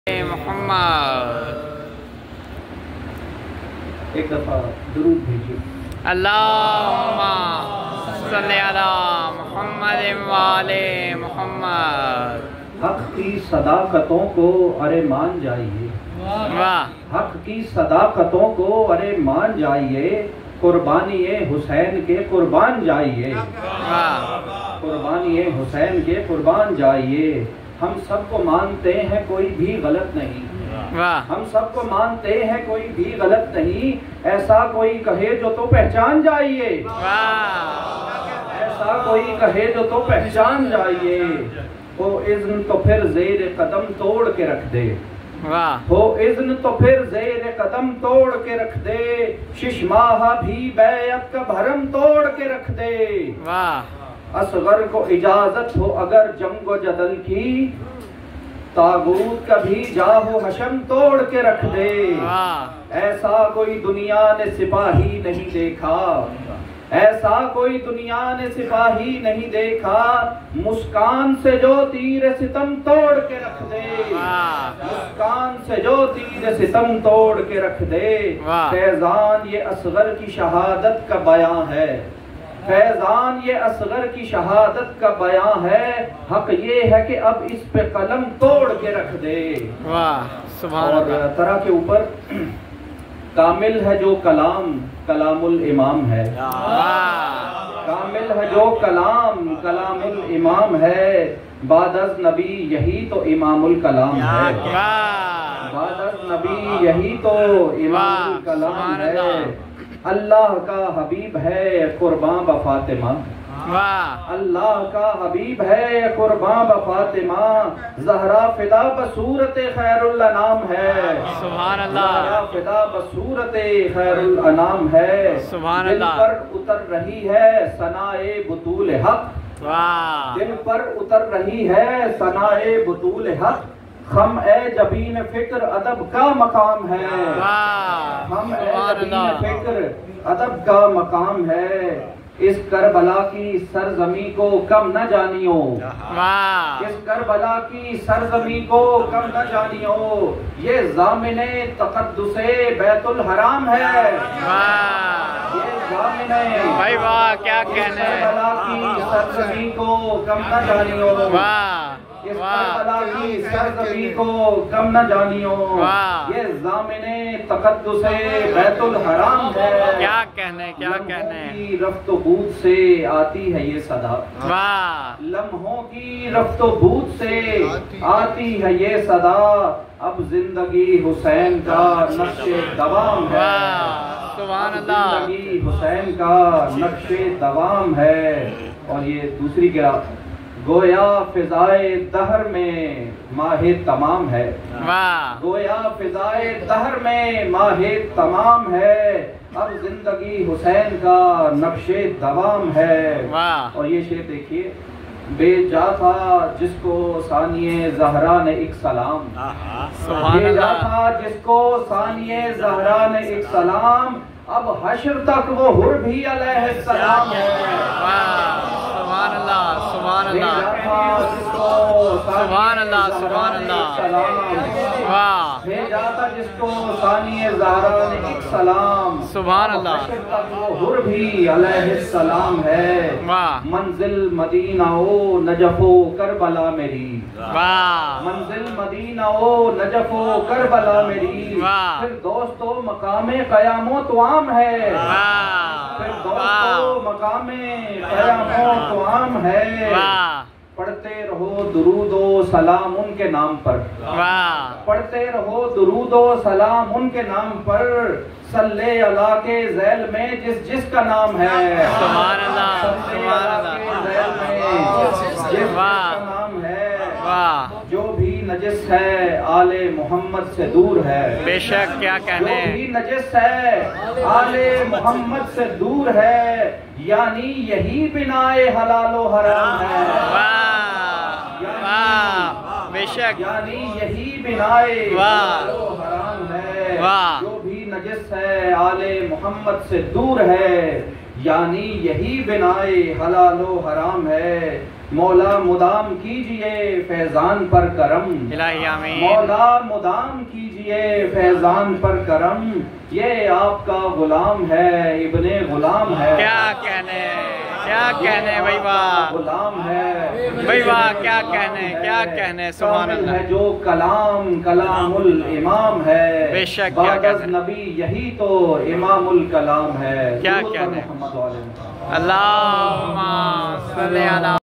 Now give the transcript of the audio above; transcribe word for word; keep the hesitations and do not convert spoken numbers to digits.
मोहम्मद। एक दफा दुरूद भेजिए। अल्लाहुम्मा सल्ली अला मुहम्मद वाले मुहम्मद। हक की सदाकतों को अरे मान जाइए, वाह। हक की सदाकतों को अरे मान जाइए, कुर्बानी हुसैन के कुर्बान जाइए, वाह। कुर्बानी हुसैन के कुर्बान जाइए। हम सबको मानते हैं कोई भी गलत नहीं, वाह। हम सबको मानते हैं कोई भी गलत नहीं। ऐसा कोई कहे जो तो पहचान जाइए, वाह। ऐसा कोई कहे जो तो पहचान जाइए। हो इज़्न तो फिर ज़ेर कदम तोड़ के रख दे, वाह। हो इज़्न तो फिर ज़ेर कदम तोड़ के रख दे। शिशमाह भी बैअत का भरम तोड़ के रख दे, वाह। असगर को इजाजत हो अगर जंगो जदल की, तागूत का भी जाहो हशम तोड़ के रख दे। वाह। ऐसा कोई दुनिया ने सिपाही नहीं देखा, ऐसा कोई दुनिया ने सिपाही नहीं देखा। मुस्कान से जो तीर सितम तोड़ के रख दे, मुस्कान से जो तीर सितम तोड़ के रख दे। फैजान ये असगर की शहादत का बयां है, फैजान ये असगर की शहादत का बयां है। हक ये है कि अब इस पे कलम तोड़ के रख दे, वाह। सुभान और तरह के ऊपर कामिल है जो कलाम, कलामुल इमाम है, वाह। कामिल है जो कलाम, कलामुल इमाम है। बादज़ नबी यही तो इमामुल कलाम है, बादज़ नबी यही तो इमामुल कलाम है। अल्लाह का हबीब है कुर्बान ब फातिमा, वाह। अल्लाह का हबीब है कुर्बान ब फातिमा। ज़हरा फिदा बसूरत खैरुल अनाम है, सुभान अल्लाह। ज़हरा फिदा बसूरत खैरुल अनाम है। सुभान दिल अल्लाह। पर उतर रही है सनाए बुतूल हक, वाह। दिल पर उतर रही है सनाए बुतूल हक। हम ए जबीन फिक्र अदब का मकाम है, वाह। हम ए जबीन फिक्र अदब का मकाम है। इस करबला की सरजमी को कम न जानियो, वाह। इस करबला की सरजमी को कम न जानियो। ये ज़ामिने तक़द्दुसे बैतुल हराम है, वाह। ये ज़ामिने भाई वाह, क्या कहने। करबला की सरजमी को कम न जानियो, वाह। इस करबला की सरजमी को कम न जानियो। वाह। ये ज़ामिने तक़द्दुसे बैतुल हराम है। क्या कहने, क्या कहने। की रफ्तो बूद से आती है ये सदा, वाह। लम्हों की रफ्तो बूद से आती है ये सदा। अब जिंदगी हुसैन का नक्शे दवाम है, सुभान अल्लाह। जिंदगी हुसैन का नक्शे दवाम है। और ये दूसरी गिरा, गोया फिजाए दहर में माहे तमाम है, वाह। गोया फिजाए दहर में माहे तमाम है। अब जिंदगी हुसैन का नक्शे दवाम है, वाह। और ये शेर देखिए, बेजा था जिसको सानिए ज़हरा ने एक सलाम, बेजा था जिसको सानिए ज़हरा ने एक सलाम। अब हश्र तक वो हुर भी अलैहिस्सलाम है, सुभान अल्लाह, सुभान अल्लाह, सुभान अल्लाह, सुभान अल्लाह, वाह। भेजा था जिसको सानिए ज़हरा ने एक सलाम, सुभान अल्लाह। हश्र तक वो हुर भी अलैहिस्सलाम है। वाह। मंजिल मदीना ओ नजफो करबला मेरी, वाह। मंजिल मदीना ओ नजफो करबला मेरी। वाह। फिर दोस्तों मकामे क़यामो तुआम है, वाह। फिर दोस्तों मकामे क़यामो तुआम है। वाह। पढ़ते रहो दुरूदो सलाम उनके नाम पर, वाह। पढ़ते रहो दुरूदो सलाम उनके नाम पर। सल्ले अला के ज़ैल में जिस जिसका नाम है, सुभान अल्लाह, सल्ले सुभान अला अल्लाह, के ज़ैल में जिस जिसका नाम है। वाह। जो भी नजिस है आले मोहम्मद से दूर है, बेशक, क्या कहने। जो भी नजिस है आले मोहम्मद से दूर है। यानी यही बिनाए हलालो हराम है, वाह। बेशक, यानी यही बिनाए वाह। हलालो हराम है। वाह। जो भी नजिस है आले मोहम्मद से दूर है। यानी यही बिनाए हलालो हराम है। मौला मुदाम कीजिए फैजान पर करम, इलाही आमीन। मौला मुदाम कीजिए फैजान पर करम। ये आपका गुलाम है, इब्ने गुलाम है। क्या कहने, क्या कहने भाई वाह, गुलाम है भाई वाह, क्या कहने, क्या कहने, सुभान अल्लाह। है जो कलाम कलामुल इमाम है, बेशक, क्या कहने, नबी यही तो इमामुल कलाम है। क्या कहने, मोहम्मद अल्लाहुम्मा सल्ली अला